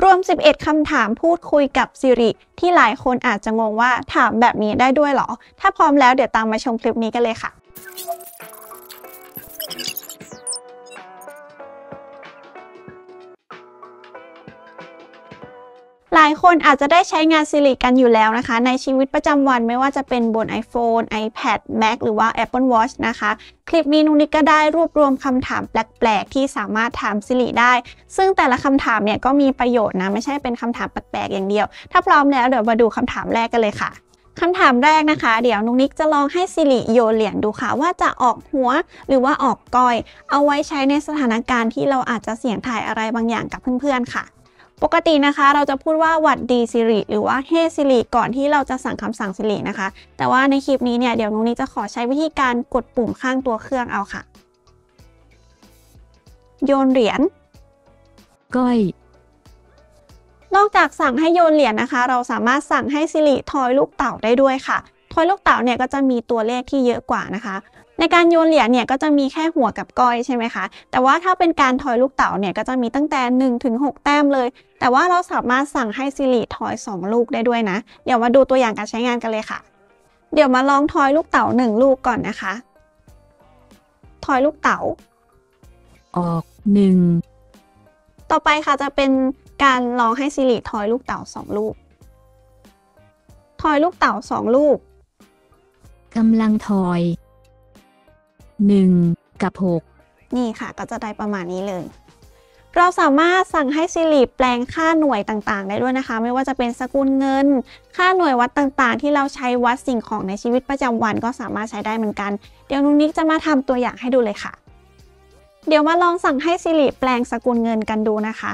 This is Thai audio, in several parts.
รวม 11 คำถามพูดคุยกับ Siri ที่หลายคนอาจจะงงว่าถามแบบนี้ได้ด้วยเหรอ ถ้าพร้อมแล้วเดี๋ยวตามมาชมคลิปนี้กันเลยค่ะหลายคนอาจจะได้ใช้งาน Siri กันอยู่แล้วนะคะในชีวิตประจำวันไม่ว่าจะเป็นบน iPhone, iPad, Mac หรือว่า Apple Watch นะคะคลิปนี้นุ้งนิกก็ได้รวบรวมคำถามแปลกๆที่สามารถถาม Siri ได้ซึ่งแต่ละคำถามเนี่ยก็มีประโยชน์นะไม่ใช่เป็นคำถามแปลกๆอย่างเดียวถ้าพร้อมแล้วเดี๋ยวมาดูคำถามแรกกันเลยค่ะคำถามแรกนะคะเดี๋ยวนุ้งนิกจะลองให้ Siri โยนเหรียญดูค่ะว่าจะออกหัวหรือว่าออกก้อยเอาไว้ใช้ในสถานการณ์ที่เราอาจจะเสี่ยงทายอะไรบางอย่างกับเพื่อนๆค่ะปกตินะคะเราจะพูดว่าหวัดดี Siri หรือว่า Hey Siri ก่อนที่เราจะสั่งคำสั่ง Siri นะคะแต่ว่าในคลิปนี้เนี่ยเดี๋ยวนุ้งนิกจะขอใช้วิธีการกดปุ่มข้างตัวเครื่องเอาค่ะโยนเหรียญก้อยนอกจากสั่งให้โยนเหรียญนะคะเราสามารถสั่งให้ Siri ทอยลูกเต๋าได้ด้วยค่ะทอยลูกเต๋าเนี่ยก็จะมีตัวเลขที่เยอะกว่านะคะในการโยนเหรียญเนี่ยก็จะมีแค่หัวกับก้อยใช่ไหมคะแต่ว่าถ้าเป็นการทอยลูกเต๋าเนี่ยก็จะมีตั้งแต่1 ถึง 6แต้มเลยแต่ว่าเราสามารถสั่งให้ Siri ทอย2ลูกได้ด้วยนะเดี๋ยวมาดูตัวอย่างการใช้งานกันเลยค่ะเดี๋ยวมาลองทอยลูกเต๋า1ลูกก่อนนะคะทอยลูกเต๋าออก1 ต่อไปค่ะจะเป็นการลองให้ Siri ทอยลูกเต๋า2ลูกทอยลูกเต๋า2ลูกกำลังทอย1 กับ 6 นี่ค่ะก็จะได้ประมาณนี้เลยเราสามารถสั่งให้ Siri แปลงค่าหน่วยต่างๆได้ด้วยนะคะไม่ว่าจะเป็นสกุลเงินค่าหน่วยวัดต่างๆที่เราใช้วัดสิ่งของในชีวิตประจำวันก็สามารถใช้ได้เหมือนกันเดี๋ยวนุ้งนิกจะมาทำตัวอย่างให้ดูเลยค่ะเดี๋ยวมาลองสั่งให้ Siri แปลงสกุลเงินกันดูนะคะ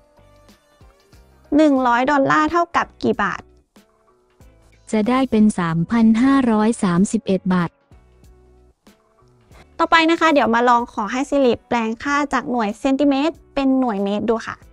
$100เท่ากับกี่บาทจะได้เป็น 3,531 บาทต่อไปนะคะเดี๋ยวมาลองขอให้ Siri แปลงค่าจากหน่วยเซนติเมตรเป็นหน่วยเมตรดูค่ะ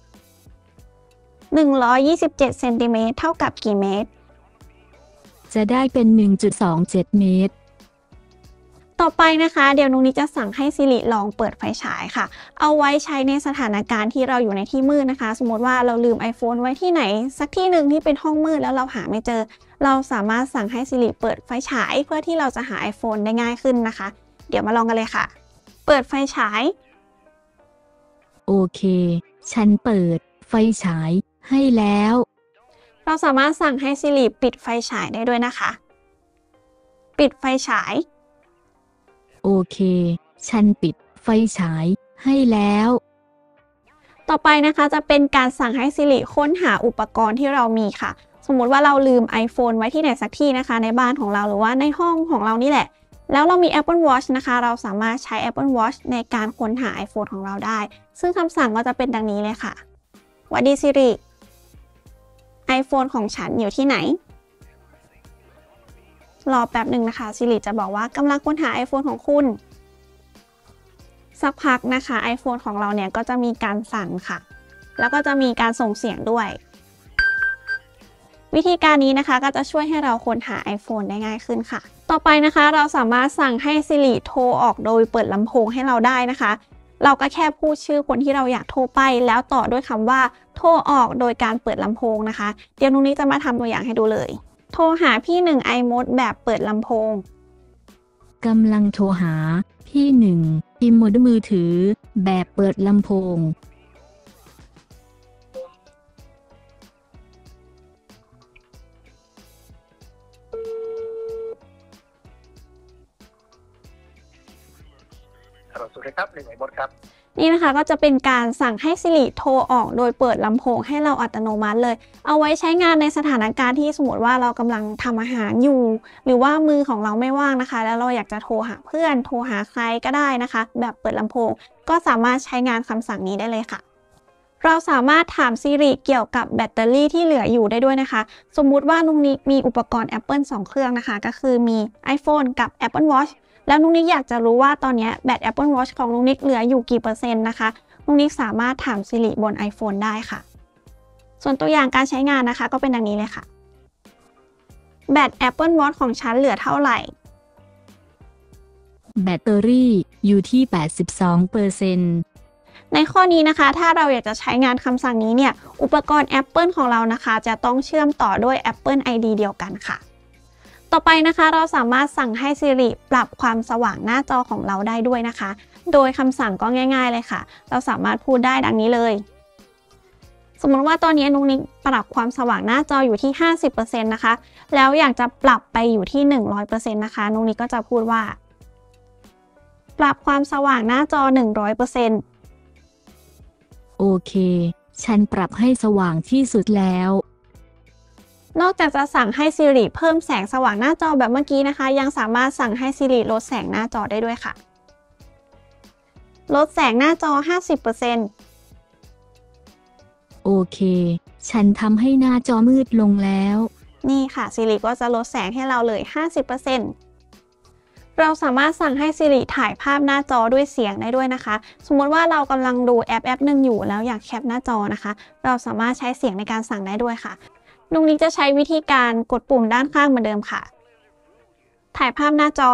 127เซนติเมตรเท่ากับกี่เมตรจะได้เป็น 1.27 เมตรต่อไปนะคะเดี๋ยวนุ้งนิกจะสั่งให้ Siri ลองเปิดไฟฉายค่ะเอาไว้ใช้ในสถานการณ์ที่เราอยู่ในที่มืดนะคะสมมติว่าเราลืม iPhone ไว้ที่ไหนสักที่หนึ่งที่เป็นห้องมืดแล้วเราหาไม่เจอเราสามารถสั่งให้ Siri เปิดไฟฉายเพื่อที่เราจะหา iPhone ได้ง่ายขึ้นนะคะเดี๋ยวมาลองกันเลยค่ะเปิดไฟฉายโอเคฉันเปิดไฟฉายให้แล้วเราสามารถสั่งให้ Siri ปิดไฟฉายได้ด้วยนะคะปิดไฟฉายโอเคฉันปิดไฟฉายให้แล้วต่อไปนะคะจะเป็นการสั่งให้ Siri ค้นหาอุปกรณ์ที่เรามีค่ะสมมุติว่าเราลืม iPhone ไว้ที่ไหนสักที่นะคะในบ้านของเราหรือว่าในห้องของเรานี่แหละแล้วเรามี Apple Watch นะคะเราสามารถใช้ Apple Watch ในการค้นหา iPhone ของเราได้ซึ่งคำสั่งก็จะเป็นดังนี้เลยค่ะหวัดดี Siri iPhone ของฉันอยู่ที่ไหนรอแป๊บหนึ่งนะคะ Siri จะบอกว่ากำลังค้นหา iPhone ของคุณสักพักนะคะ iPhone ของเราเนี่ยก็จะมีการสั่นค่ะแล้วก็จะมีการส่งเสียงด้วยวิธีการนี้นะคะก็จะช่วยให้เราค้นหา iPhone ได้ง่ายขึ้นค่ะต่อไปนะคะเราสามารถสั่งให้ Siri โทรออกโดยเปิดลำโพงให้เราได้นะคะเราก็แค่พูดชื่อคนที่เราอยากโทรไปแล้วต่อด้วยคำว่าโทรออกโดยการเปิดลำโพงนะคะเดี๋ยวนุ้งนี้จะมาทำตัวอย่างให้ดูเลยโทรหาพี่หนึ่ง iMode แบบเปิดลำโพงกำลังโทรหาพี่หนึ่งอิโมดมือถือแบบเปิดลำโพงสวัสดีครับ1 iMode ครับนี่นะคะก็จะเป็นการสั่งให้ Siri โทรออกโดยเปิดลำโพงให้เราอัตโนมัติเลยเอาไว้ใช้งานในสถานการณ์ที่สมมติว่าเรากำลังทำอาหารอยู่หรือว่ามือของเราไม่ว่างนะคะแล้วเราอยากจะโทรหาเพื่อนโทรหาใครก็ได้นะคะแบบเปิดลำโพงก็สามารถใช้งานคำสั่งนี้ได้เลยค่ะเราสามารถถาม Siri เกี่ยวกับแบตเตอรี่ที่เหลืออยู่ได้ด้วยนะคะสมมุติว่านุ้งนิกมีอุปกรณ์ Apple 2 เครื่องนะคะก็คือมี iPhone กับ Apple Watchแล้วนุ้งนิกอยากจะรู้ว่าตอนนี้แบต Apple Watch ของนุ้งนิกเหลืออยู่กี่เปอร์เซ็นต์นะคะนุ้งนิกสามารถถาม Siri บน iPhone ได้ค่ะส่วนตัวอย่างการใช้งานนะคะก็เป็นดังนี้เลยค่ะแบต Apple Watch ของฉันเหลือเท่าไหร่แบตเตอรี่อยู่ที่ 82% ในข้อนี้นะคะถ้าเราอยากจะใช้งานคำสั่งนี้เนี่ยอุปกรณ์ Apple ของเรานะคะจะต้องเชื่อมต่อด้วย Apple ID เดียวกันค่ะต่อไปนะคะเราสามารถสั่งให้ Siri ปรับความสว่างหน้าจอของเราได้ด้วยนะคะโดยคำสั่งก็ง่ายๆเลยค่ะเราสามารถพูดได้ดังนี้เลยสมมติว่าตอนนี้นุ๊กนิกปรับความสว่างหน้าจออยู่ที่ 50% นะคะแล้วอยากจะปรับไปอยู่ที่ 100% นะคะนุ๊กนิกก็จะพูดว่าปรับความสว่างหน้าจอ 100% โอเคฉันปรับให้สว่างที่สุดแล้วนอกจากจะสั่งให้ Siri เพิ่มแสงสว่างหน้าจอแบบเมื่อกี้นะคะยังสามารถสั่งให้ Siri ลดแสงหน้าจอได้ด้วยค่ะลดแสงหน้าจอ 50% โอเคฉันทำให้หน้าจอมืดลงแล้วนี่ค่ะ Siri ก็จะลดแสงให้เราเลย 50% เราสามารถสั่งให้ Siri ถ่ายภาพหน้าจอด้วยเสียงได้ด้วยนะคะสมมติว่าเรากำลังดูแอปหนึ่งอยู่แล้วอยากแคปหน้าจอนะคะเราสามารถใช้เสียงในการสั่งได้ด้วยค่ะนุ๊กนิกจะใช้วิธีการกดปุ่มด้านข้างเหมือนเดิมค่ะถ่ายภาพหน้าจอ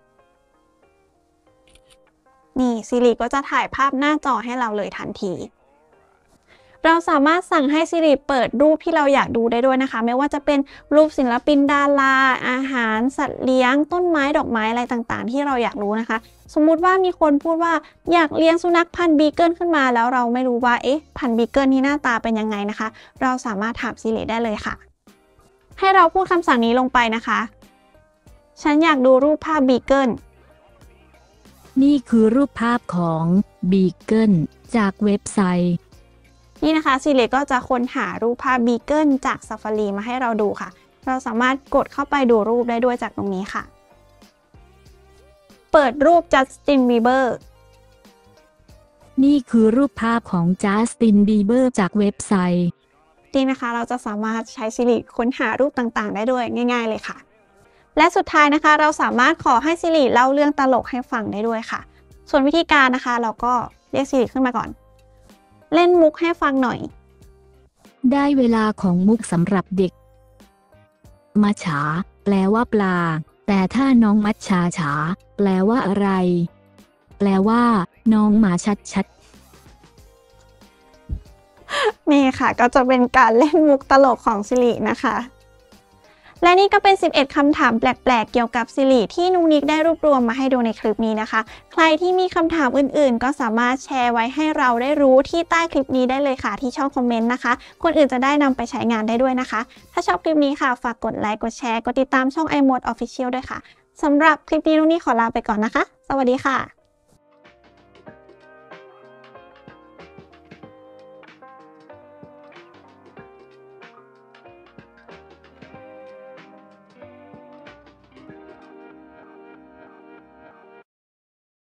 นี่ Siri ก็จะถ่ายภาพหน้าจอให้เราเลยทันทีเราสามารถสั่งให้ Siri เปิดรูปที่เราอยากดูได้ด้วยนะคะไม่ว่าจะเป็นรูปศิลปินดาราอาหารสัตว์เลี้ยงต้นไม้ดอกไม้อะไรต่างๆที่เราอยากรู้นะคะสมมุติว่ามีคนพูดว่าอยากเลี้ยงสุนัขพันธุ์บีเกิลขึ้นมาแล้วเราไม่รู้ว่าพันธุ์บีเกิลนี่หน้าตาเป็นยังไงนะคะเราสามารถถาม Siri ได้เลยค่ะให้เราพูดคำสั่งนี้ลงไปนะคะฉันอยากดูรูปภาพบีเกิลนี่คือรูปภาพของบีเกิลจากเว็บไซต์นี่นะคะ Siri ก็จะค้นหารูปภาพบีเกิลจาก Safari มาให้เราดูค่ะเราสามารถกดเข้าไปดูรูปได้ด้วยจากตรงนี้ค่ะเปิดรูป Justin Bieber นี่คือรูปภาพของ Justin Bieber จากเว็บไซต์นี่นะคะเราจะสามารถใช้ Siri ค้นหารูปต่างๆได้ด้วยง่ายๆเลยค่ะและสุดท้ายนะคะเราสามารถขอให้ Siri เล่าเรื่องตลกให้ฟังได้ด้วยค่ะส่วนวิธีการนะคะเราก็เรียก Siri ขึ้นมาก่อนเล่นมุกให้ฟังหน่อยได้เวลาของมุกสำหรับเด็กมัจฉาแปลว่าปลาแต่ถ้าน้องมัจฉาฉาแปลว่าอะไรแปลว่าน้องหมาชัดนี่ค่ะก็จะเป็นการเล่นมุกตลกของ Siri นะคะและนี่ก็เป็น11คำถามแปลกๆเกี่ยวกับ Siri ที่นุ๊กนิกได้รวบรวมมาให้ดูในคลิปนี้นะคะใครที่มีคำถามอื่นๆก็สามารถแชร์ไว้ให้เราได้รู้ที่ใต้คลิปนี้ได้เลยค่ะที่ช่องคอมเมนต์นะคะคนอื่นจะได้นำไปใช้งานได้ด้วยนะคะถ้าชอบคลิปนี้ค่ะฝากกดไลค์กดแชร์กดติดตามช่อง iMode Official ด้วยค่ะสำหรับคลิปนี้นุ๊กนิกขอลาไปก่อนนะคะสวัสดีค่ะ